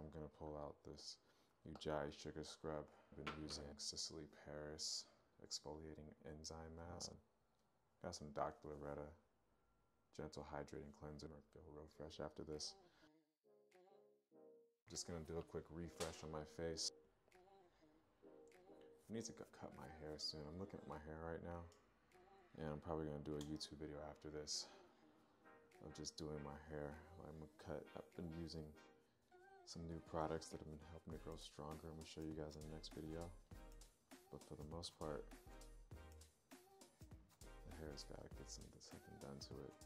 I'm gonna pull out this Ujjayi sugar scrub. I've been using SISLEY Paris Exfoliating Enzyme Mask. Got some Dr. Loretta Gentle Hydrating Cleanser. I feel real fresh after this. Just gonna do a quick refresh on my face. I need to cut my hair soon. I'm looking at my hair right now, and I'm probably gonna do a YouTube video after this of just doing my hair. I'm gonna cut. I've been using some new products that have been helping me grow stronger. I'm gonna show you guys in the next video. But for the most part, the hair's gotta get something done to it.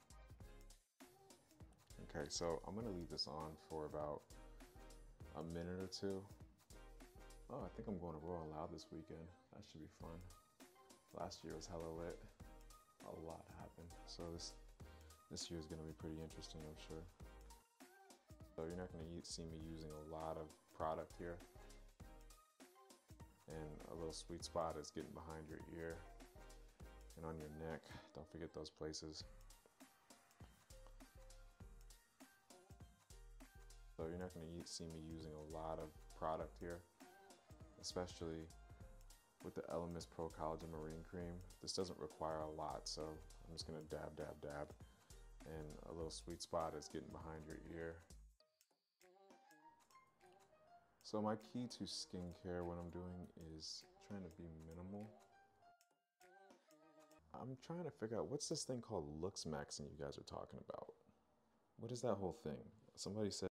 Okay, so I'm gonna leave this on for about a minute or two. Oh, I think I'm going to Royal Loud this weekend. That should be fun. Last year was hella lit. A lot happened. So this year is gonna be pretty interesting, I'm sure. So you're not gonna see me using a lot of product here. And a little sweet spot is getting behind your ear and on your neck. Don't forget those places. So you're not gonna see me using a lot of product here, especially with the Elemis Pro Collagen Marine Cream. This doesn't require a lot, so I'm just gonna dab, dab, dab. And a little sweet spot is getting behind your ear. So my key to skincare, what I'm doing is trying to be minimal. I'm trying to figure out, what's this thing called Looks Maxing you guys are talking about? What is that whole thing? Somebody said